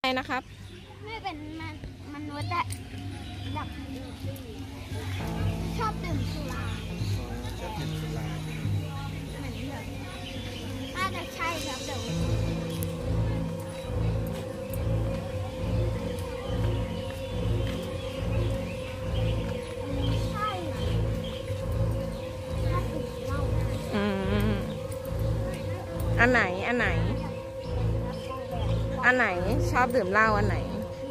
นะครับไม่เป็นมนุษย์อะแบบชอบดื่มสุราชอบดื่มสุราเหมือนแบบน่าจะใช่ครับเดี๋ยวใช่ชอบดื่มเหล้าอันไหนชอบดื่มเหล้าอันไหน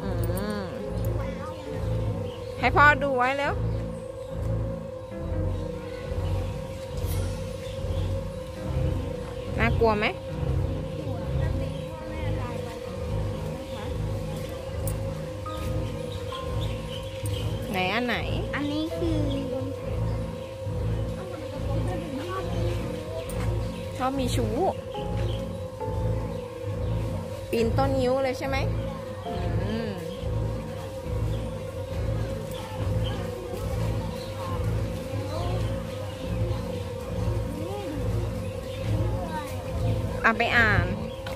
ให้พ่อดูไว้แล้วน่ากลัวไหมไหนอันไหนอันนี้คือชอบมีชู้ปีนต้นนิ้วเลยใช่ไหมไปอ่าน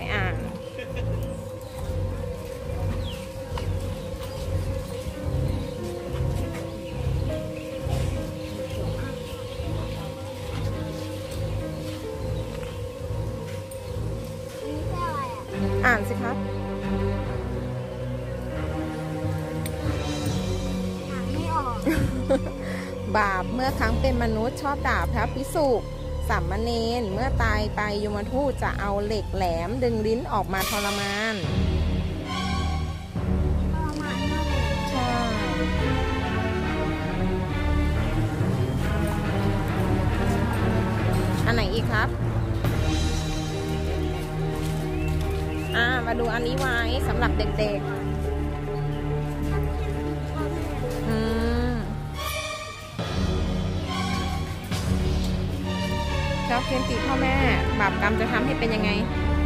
อ่านสิครับอ่านไม่ออกบาปเมื่อครั้งเป็นมนุษย์ชอบด่าพระภิกษุสามเณรเมื่อตายไปยมทูตจะเอาเหล็กแหลมดึงลิ้นออกมาทรมานใช่อันไหนอีกครับมาดูอันนี้ไว้สำหรับเด็กๆชอบเคียนตีพ่อแม่บาปกรรมจะทำให้เป็นยังไง